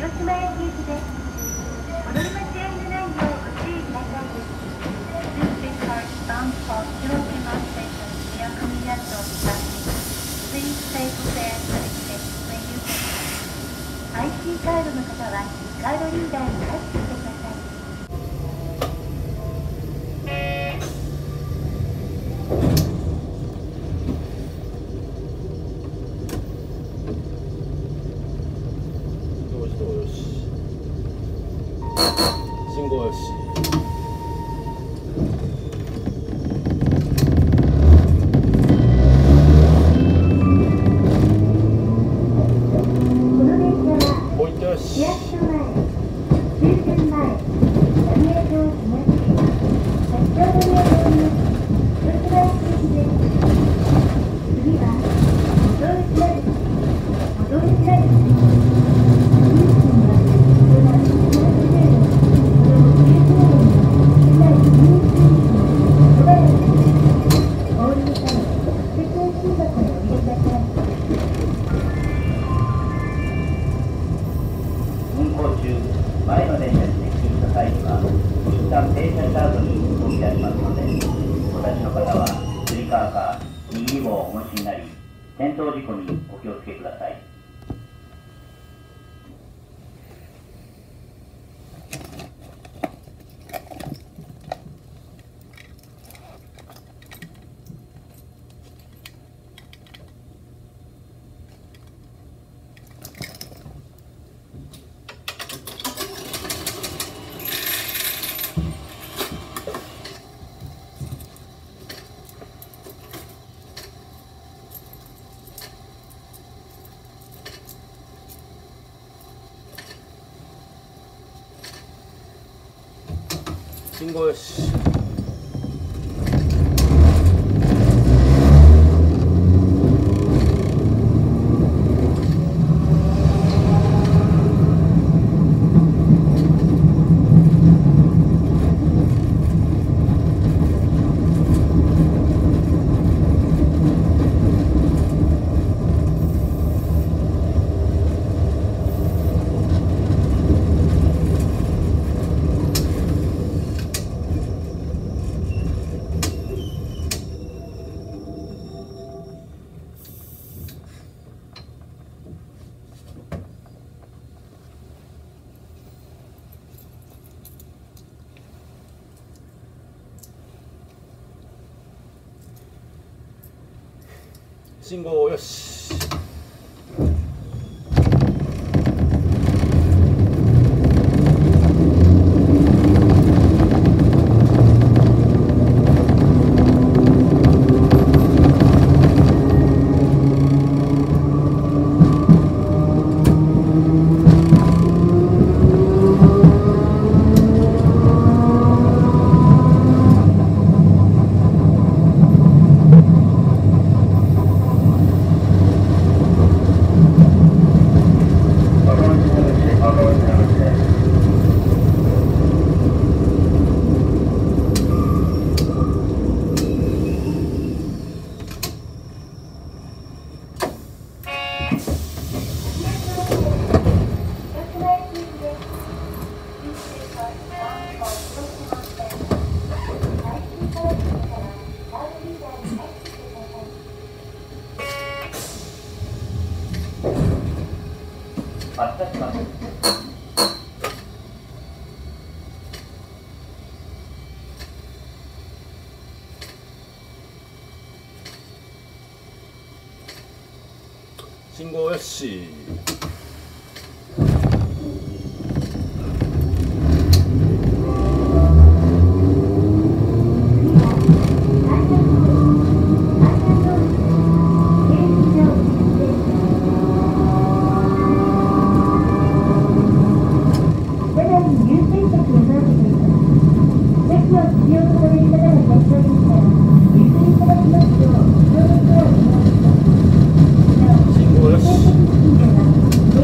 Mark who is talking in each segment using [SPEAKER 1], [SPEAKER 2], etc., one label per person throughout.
[SPEAKER 1] 島駅行きです。お乗り間違いのないようご注意ください。This car is bound for Hiroshima Station via Kamiyato Station. Please take care when you get IC カードの方はカードリーダーにタッチしてください。
[SPEAKER 2] 信号よし。置いてよし。
[SPEAKER 3] 前の電車に接近した際には、一旦停車した後に動き出しますので、お立ちの方はつり革か握り棒をお持ちになり、転倒事故にお気をつけください。
[SPEAKER 2] 信号よし。信号よし。
[SPEAKER 3] 発車します。
[SPEAKER 2] 信号よし。信号よし。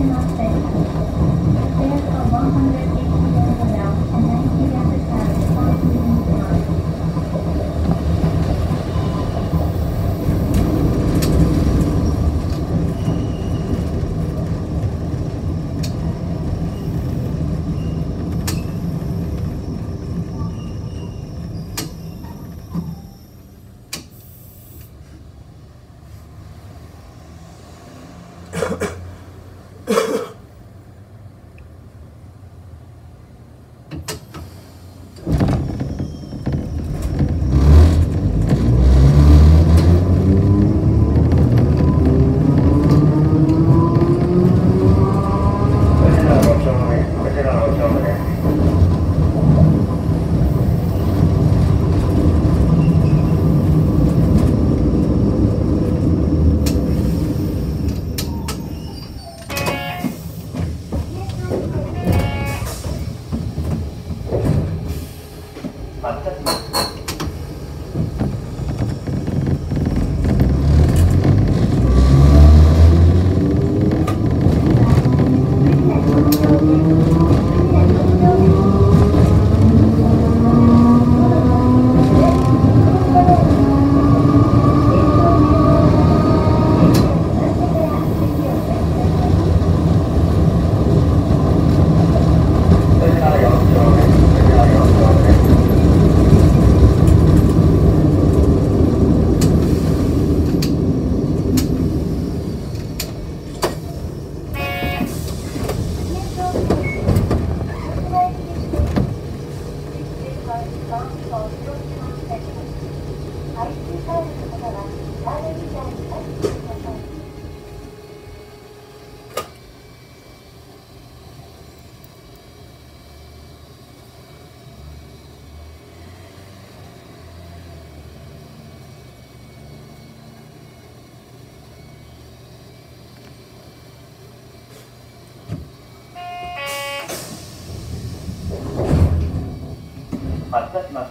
[SPEAKER 3] 発車します。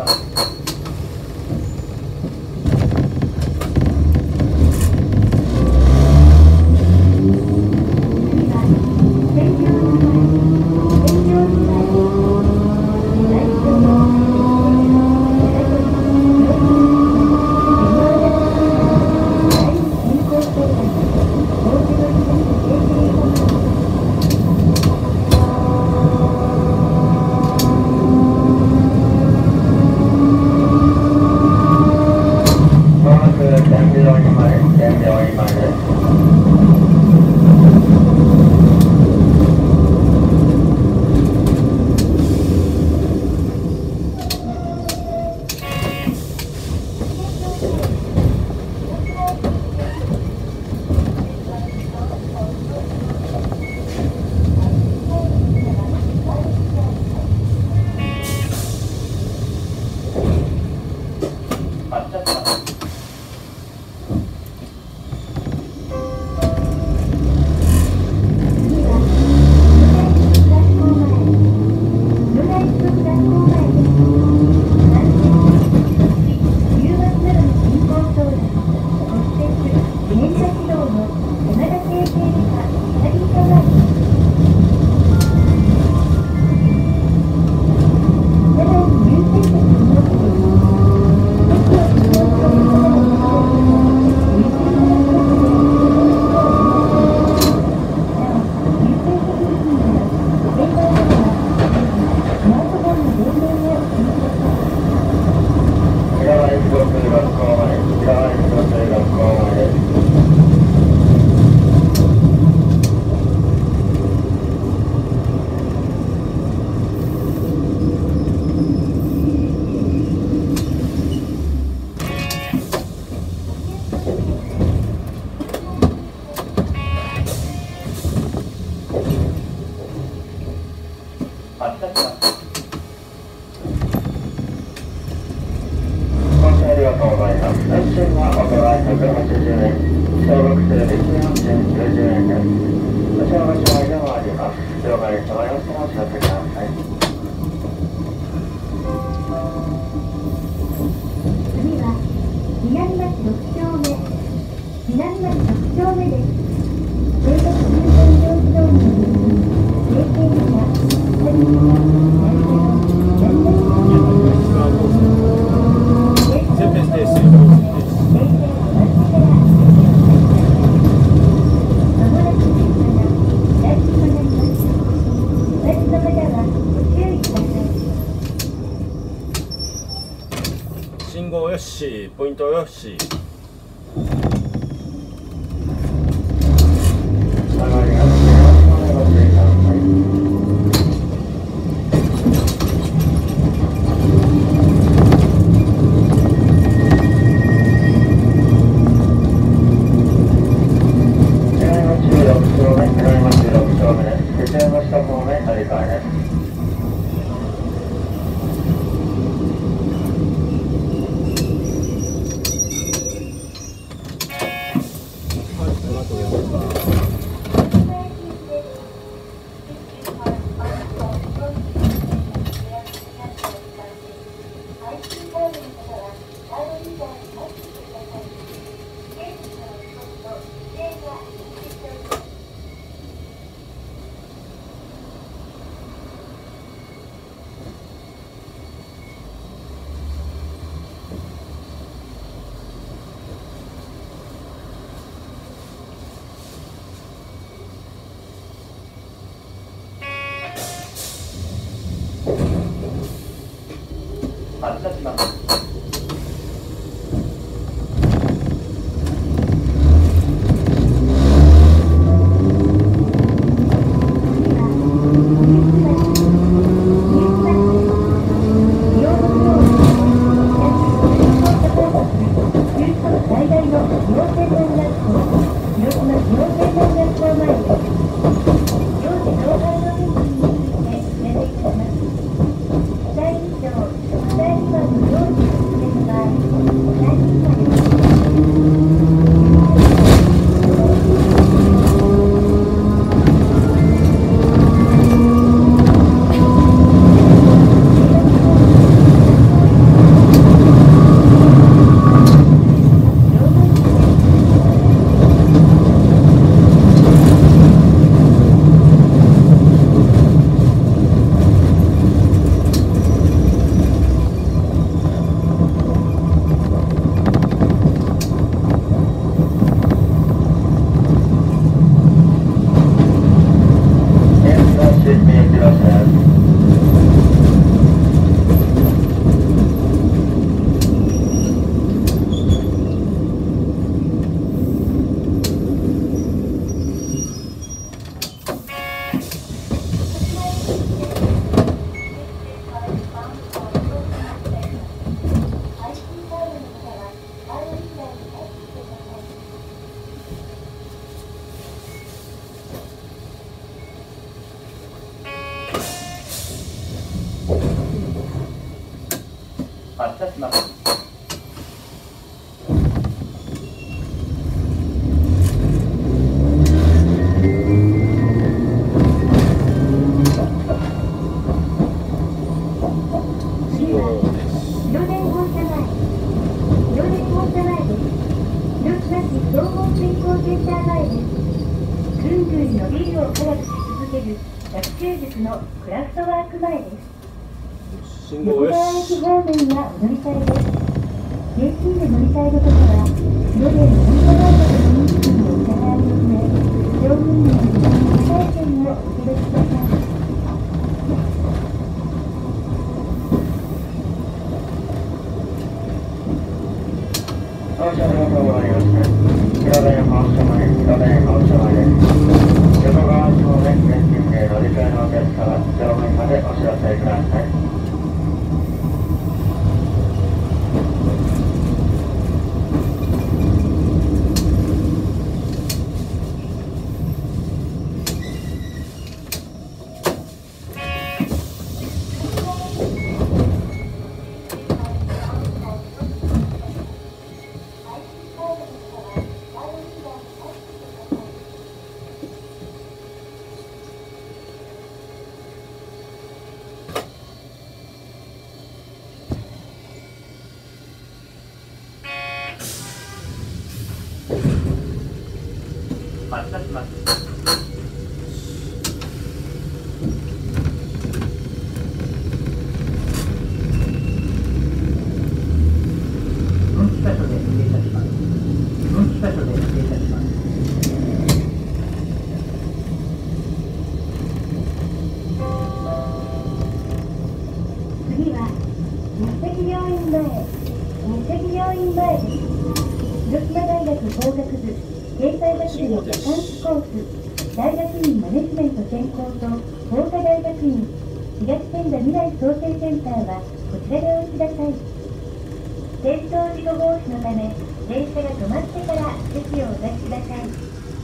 [SPEAKER 3] ます。
[SPEAKER 2] 信号よし、ポイントよし。
[SPEAKER 3] 発車します。
[SPEAKER 2] 信号よし。
[SPEAKER 1] 駅方面はお乗り換えです。現金で乗り換えることは、乗れる乗り換え方の認識を伺いますので、乗務員の乗り換え券をお届けください。
[SPEAKER 3] 乗車ありがとうございます。広田山発車前、広田山発車前です。横川町で現金で乗り換えのお客様、乗務員までお知らせください。発車します。分岐箇所で停車します。分岐箇所で停車します。
[SPEAKER 1] 次は日赤病院前、日赤病院前です。広島大学法学部経済学部のバカンスコース、大学院マネジメント専攻と法科大学院東千田未来創生センターはこちらでお待ちください。転倒事故防止のため電車が止まってから席をお立ちください。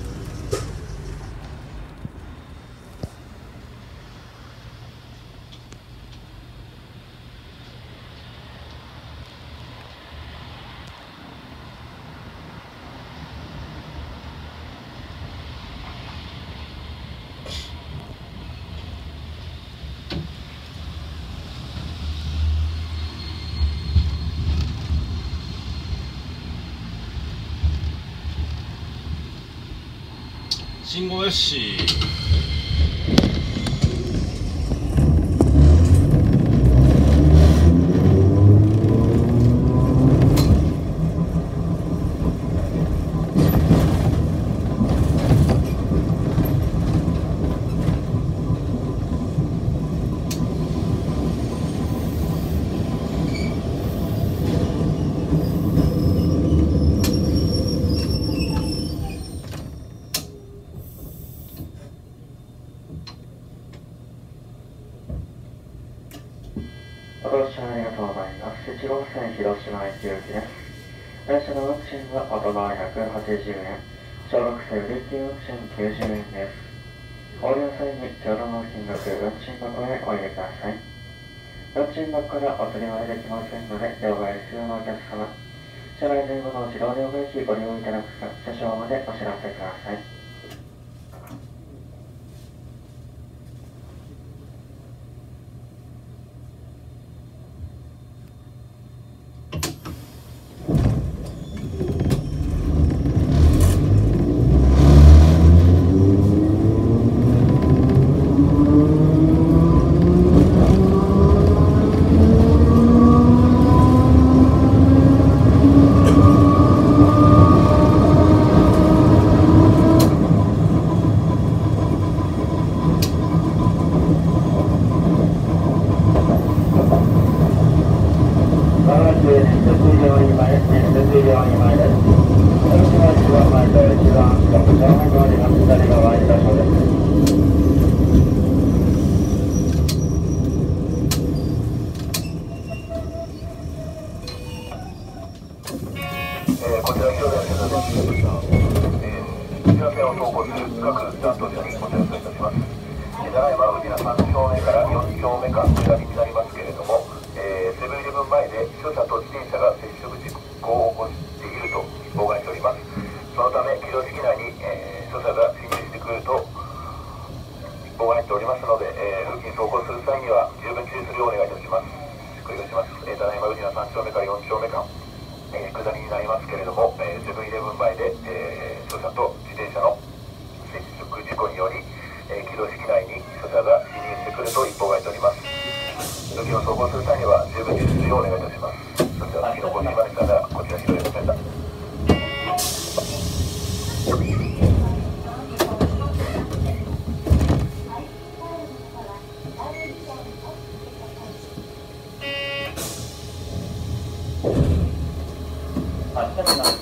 [SPEAKER 2] 信号よし。
[SPEAKER 3] ご乗車ありがとうございます。1号線広島駅行きです。電車の運賃は大人180円、小学生売り切り運賃90円です。降りの際に上路の金額運賃箱へお入れください。運賃箱からお取り割りできませんので、両替必要のお客様、車内前後の自動両替機ご利用いただくか、車掌までお知らせください。
[SPEAKER 4] といたします。長山宇品3丁目から4丁目間下りになりますけれども、セブンイレブン前で所作と自転車が接触事故を起こしていると妨害しております。そのため軌道式内に、所作が侵入してくると妨害しておりますので、付近走行する際には十分注意するようお願いいたします。繰り返します。長山宇品3丁目から4丁目間、下りになりますけれども、セブンイレブン前で、所作と自転車の接触事故により、軌道式内に所作が侵入してくると一報がいております。付近を走行する際には十分注意するようお願いいたします。それでは次のご注意までしたらこちら広いセンター。
[SPEAKER 3] 発車します。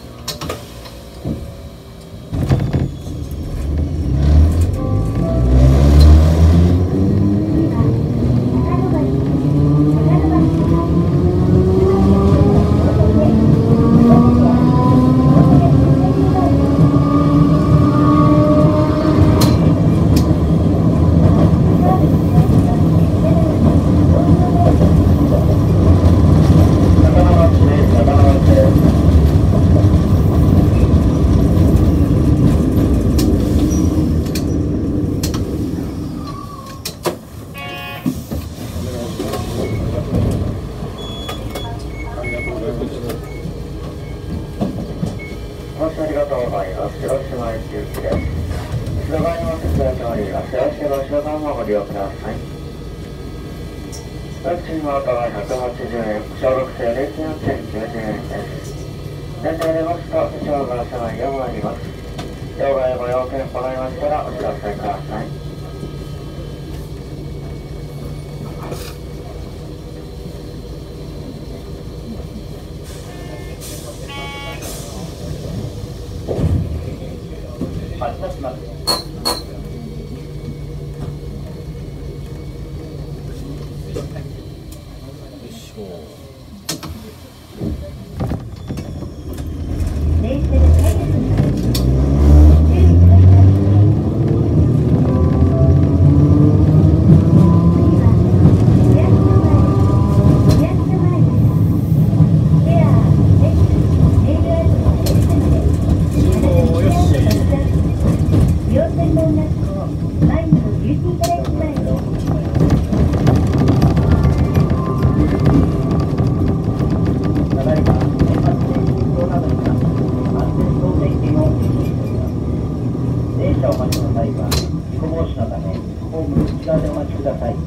[SPEAKER 3] ご視聴ありがとうございます。広島駅行きです。後ろ側にも接続しております。よろしければ後ろ側もご利用ください。ワクチンの後は180円、消毒税礼金を1090円です。全体でますと、手帳が車内でもあります。両替ご用件ございましたらお知らせください。発車します。お待ちの際は事故防止のためホーム内側でお待ちください。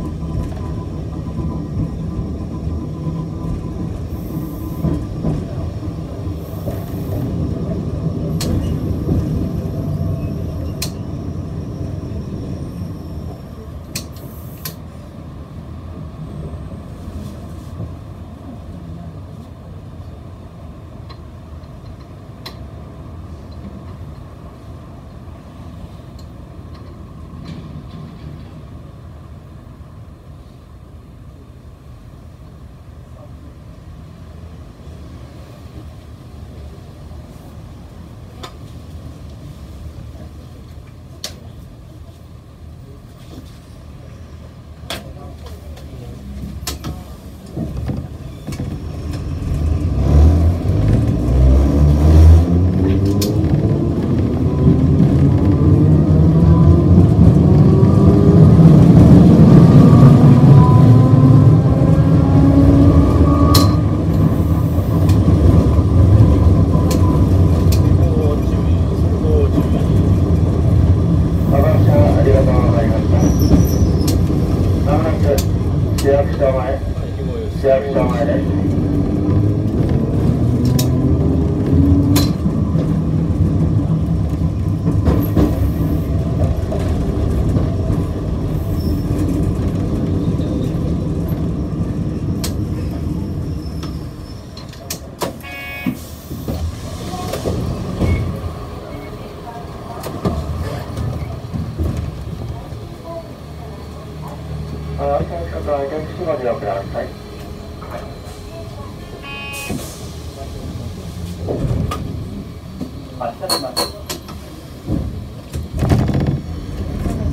[SPEAKER 3] 市役所前です。ご利用ください。発車します。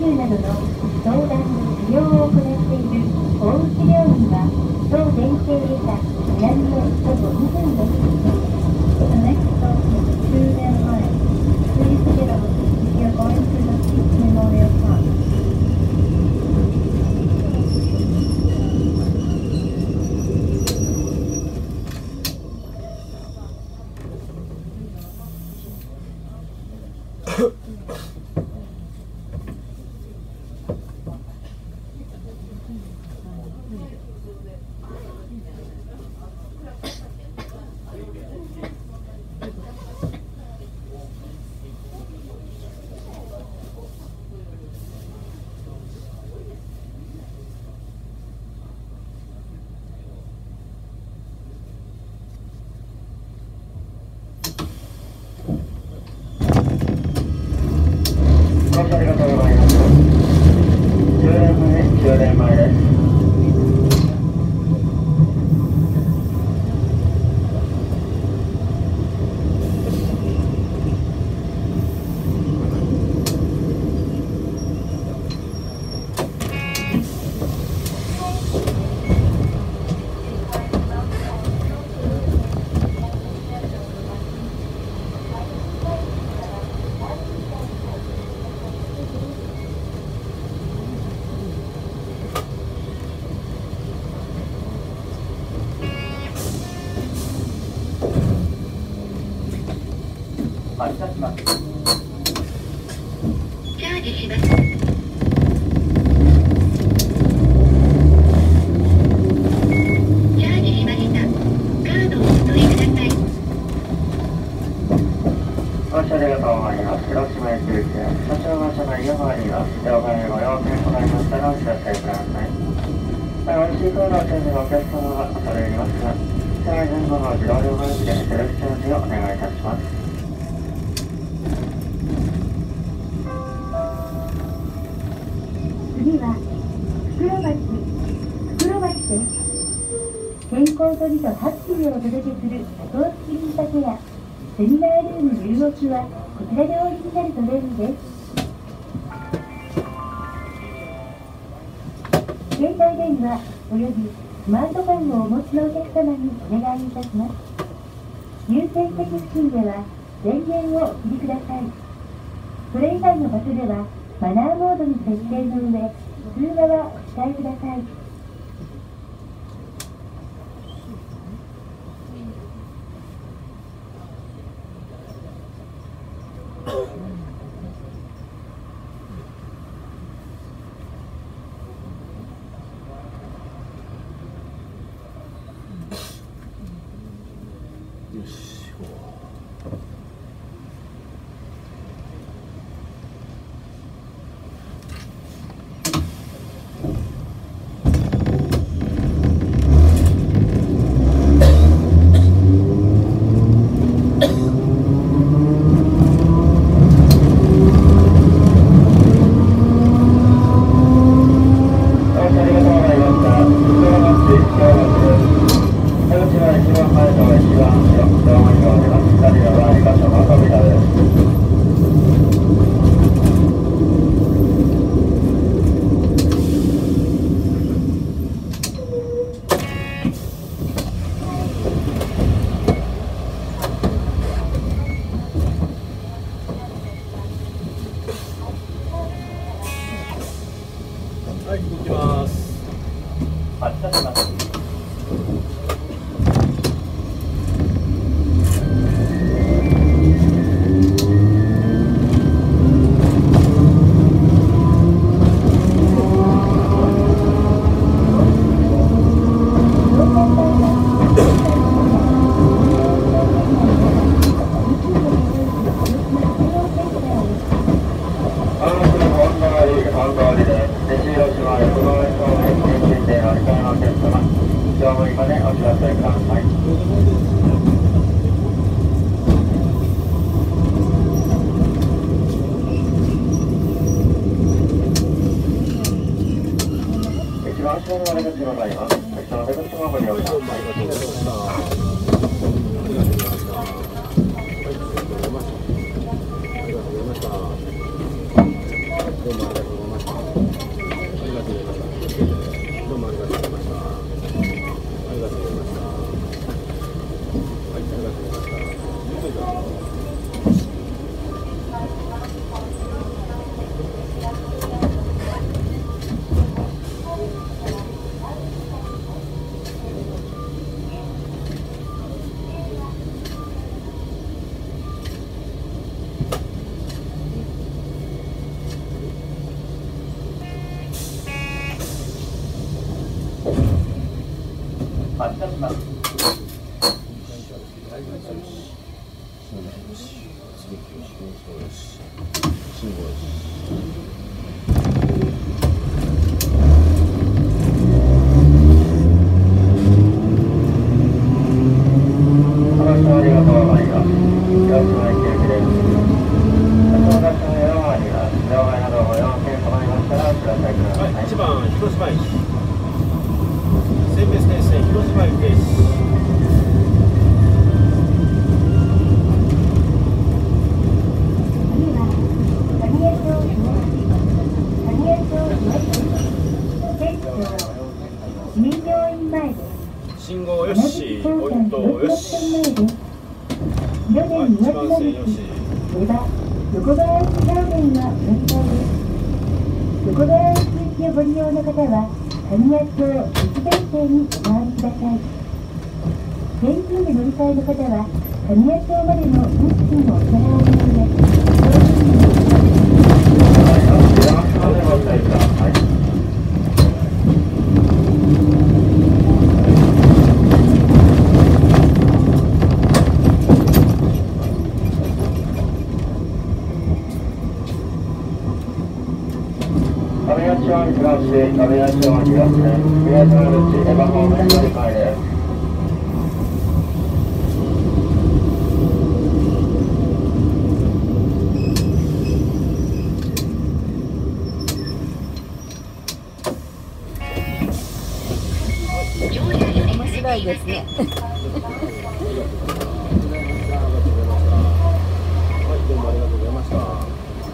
[SPEAKER 1] 習などの相談、治療を行っている大内病院は、当電停へた南へ徒歩2分です。The next stop is Chuden Line. Please get off if you're going to the Peace Memorial Park.
[SPEAKER 3] ありがとうございます。終電前です。発車します。
[SPEAKER 1] チャージします。チャージしました。カードをお取りください。
[SPEAKER 3] ご視聴ありがとうございます。広島駅行きです。車掌が車内を回ります。両替ご用件ございましたらお知らせください。IC コードをチェンジのお客様は恐れ入りますが、車内前後の自動両替機でセルフチャージをお願いいたします。
[SPEAKER 1] 次は袋町です。健康と美とハッピーをお届けする多頭付きリンパケアセミナールーム16はこちらでお降りになると便利です。携帯電話およびスマートフォンをお持ちのお客様にお願いいたします。優先席付近では電源をお切りください。それ以外の場所ではマナーモードに設定の上、通話はお控えください。
[SPEAKER 2] よし。はい、動きます。
[SPEAKER 3] 発車します。
[SPEAKER 2] どうもありがとうございました。
[SPEAKER 3] 発車します。
[SPEAKER 2] 1番広島駅選別停止線広島駅停止。信号よし、ポイントよし。はい、1番線よし。
[SPEAKER 1] 横川駅ラーメンは運行です。横川駅行きをご利用の方は神谷町1番線にお回りください。現金で乗り換えの方は神谷町までの運賃をお支払いの上、
[SPEAKER 3] 亀谷町に関して亀谷町に関して宮島口エヴァ方面乗り換えです。
[SPEAKER 5] 面白いですね。
[SPEAKER 2] はい、どうもありがとうございました。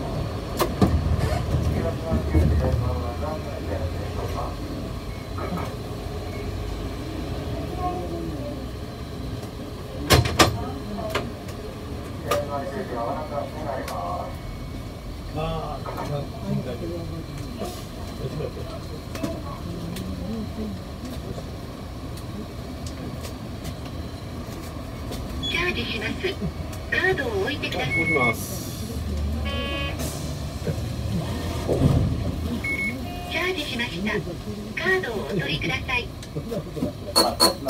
[SPEAKER 1] チャージします。カードを置いてください。
[SPEAKER 2] もします。
[SPEAKER 1] チャージしました。カードをお取りください。
[SPEAKER 3] 発車します。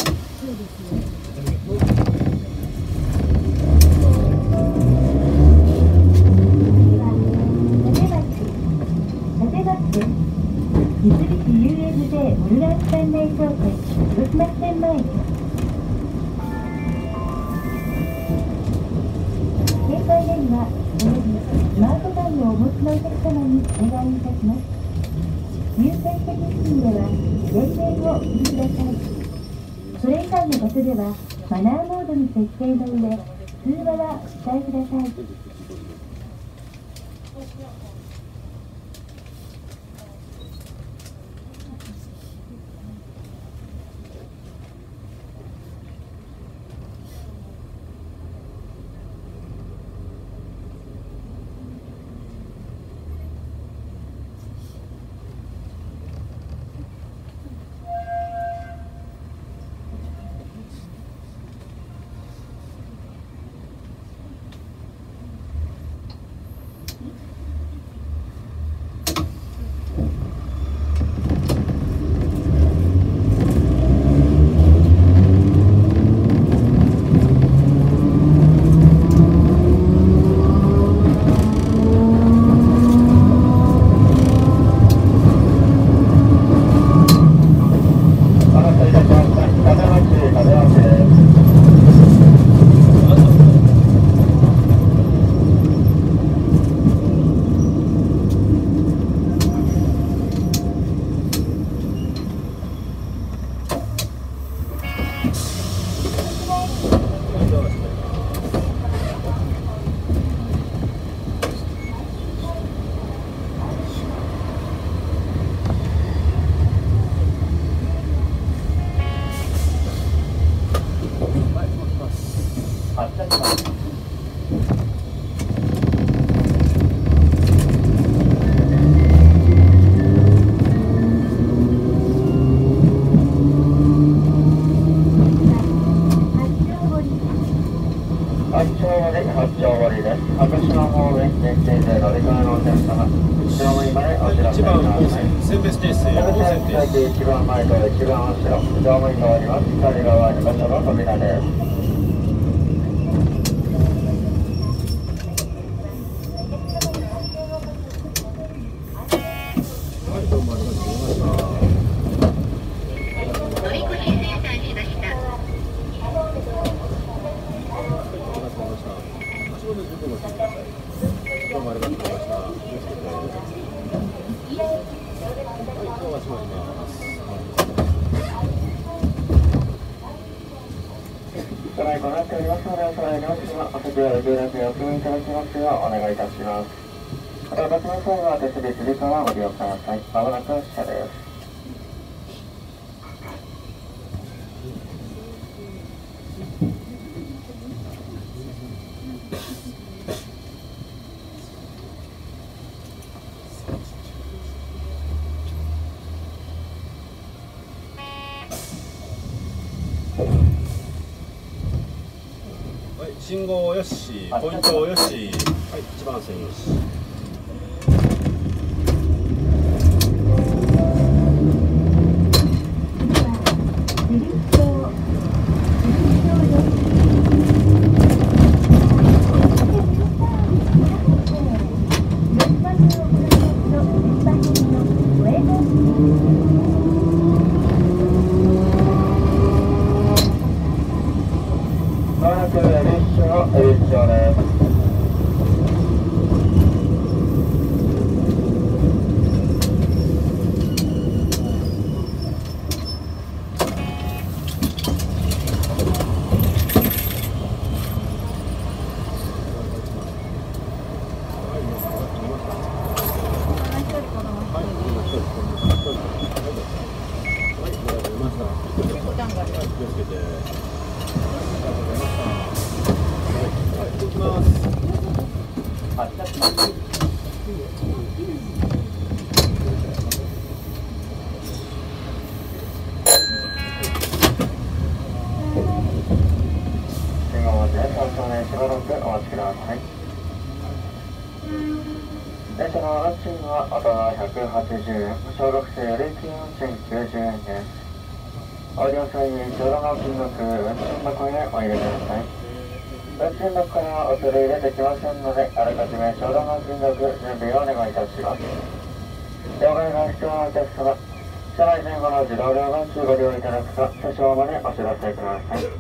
[SPEAKER 1] 三菱 UFJ モルガンスタンレー商店広島線前です。携帯電話およびスマートフォンをお持ちのお客様にお願いいたします。優先席付近では電源をお切りください。それ以外の場所ではマナーモードに設定の上、通話はお控えください。
[SPEAKER 2] 1番本線、選別停止、本線停止。
[SPEAKER 6] 1番前と1番後ろ、乗務員がおります。左側2箇所の扉です。
[SPEAKER 2] はい、どうもありがとうございました。
[SPEAKER 1] 乗り越し生産しました。
[SPEAKER 2] 足元に事故のしてください。どうもありがとうございました。気をつけてください。はい、ドア閉まります。
[SPEAKER 6] 車内ご覧っておりますので、お皿にお席はお席は充電でお積みいただきますようお願いいたします。またお立ちの際は手すりつり革をご利用ください。まもなく発車です。
[SPEAKER 2] はい、信号よし、ポイントよし、はい、1番線よし。
[SPEAKER 6] まもなく列車の列車です。発車します。信号で3丁目しばらくお待ちください。電車の運賃は大人180円、小学生より金運賃90円です。お降りの際にちょうどの金額、運賃箱へお入れください。運賃箱からお釣り入れてきませんので、あらかじめちょうどの金額、準備をお願いいたします。両替が必要なお客様、車内前後の自動両替機ご利用いただくか、少々までお知らせください。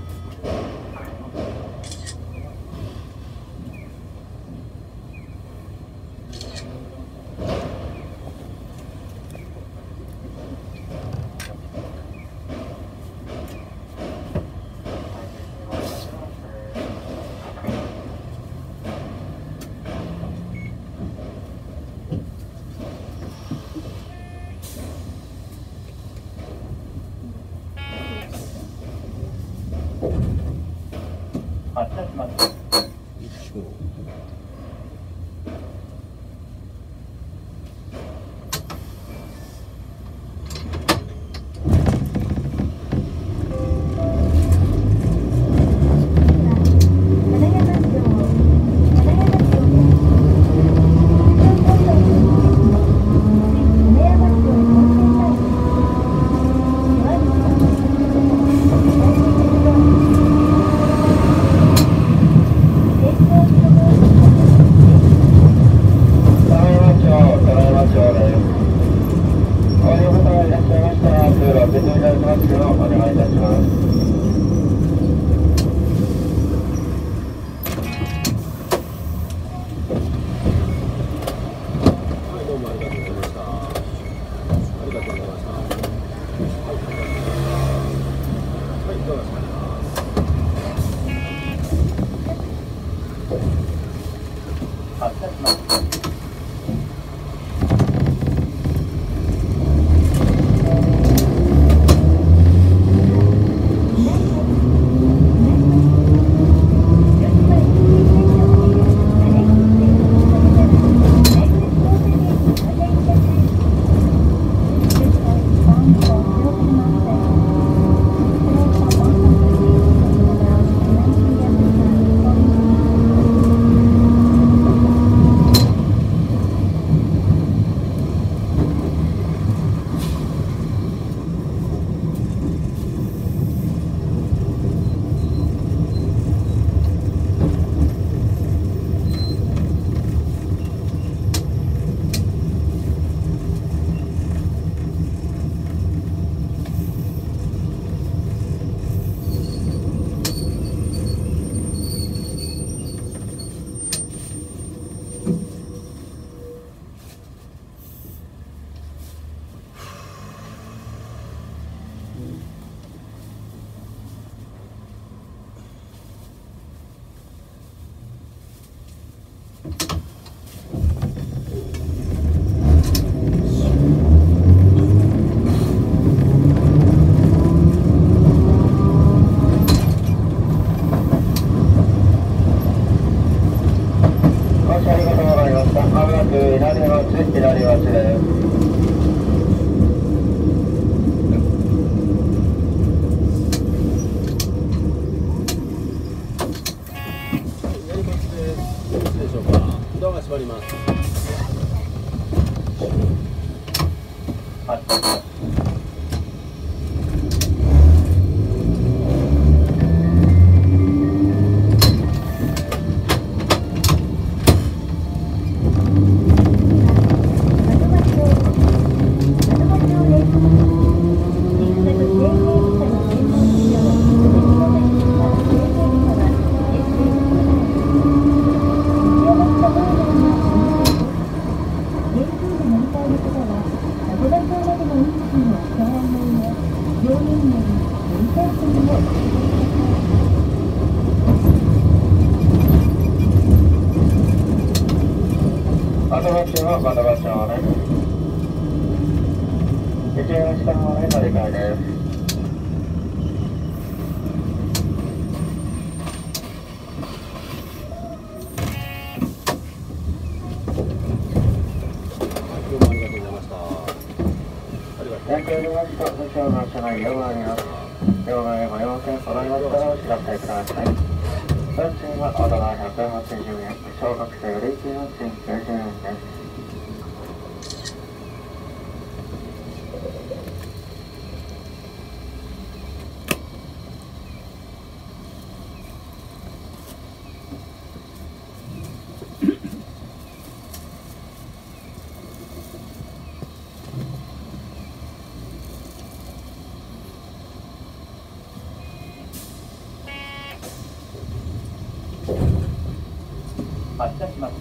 [SPEAKER 3] 発車します。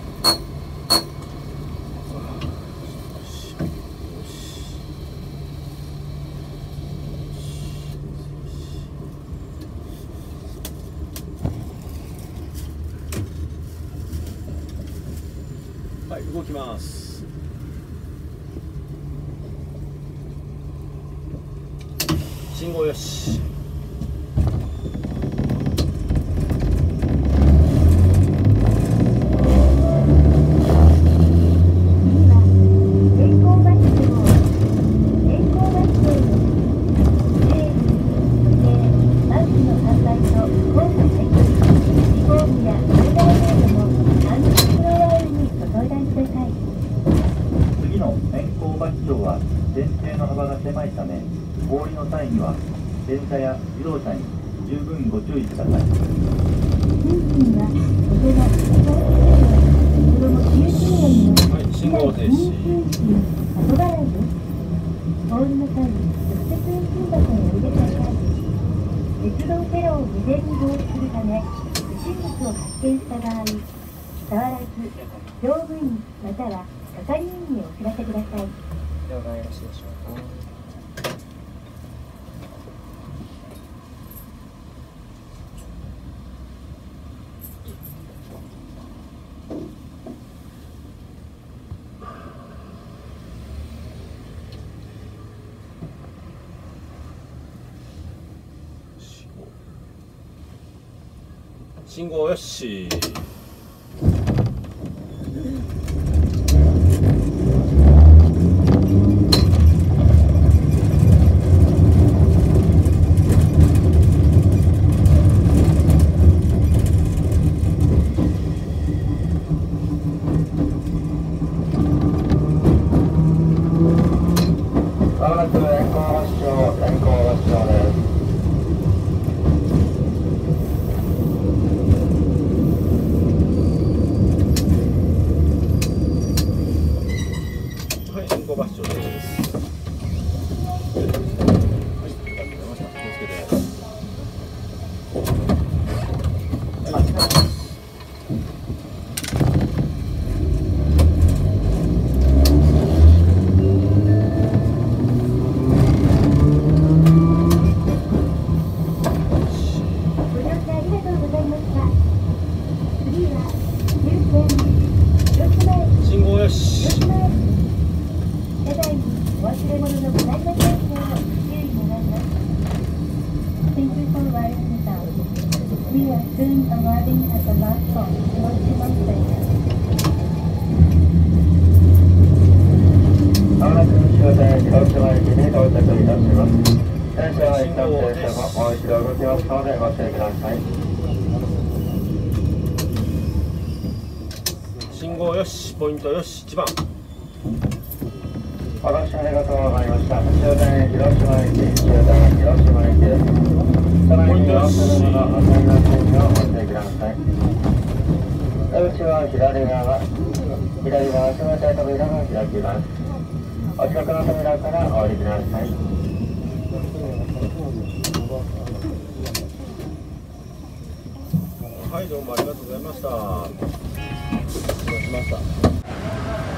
[SPEAKER 2] はい、動きます。信号よし。
[SPEAKER 3] 電車や自動車に十分ご注意ください。
[SPEAKER 2] はい、信号停止。
[SPEAKER 1] 鉄道テロを未然に防止するため、不審物を発見した場合、触らず、乗務員または係員にお知らせください。
[SPEAKER 6] 了解よろしいでしょうか。
[SPEAKER 2] 信号よし。 信号よし、ポイントよし、1番。
[SPEAKER 6] お越しありがとうございました。終電広島駅、終電広島駅です。車内に要するもの、お買い出しをおしてください。出口は左側すべて扉が開きます。お近くの扉からお降りください。
[SPEAKER 2] はい、どうもありがとうございました。失礼しました。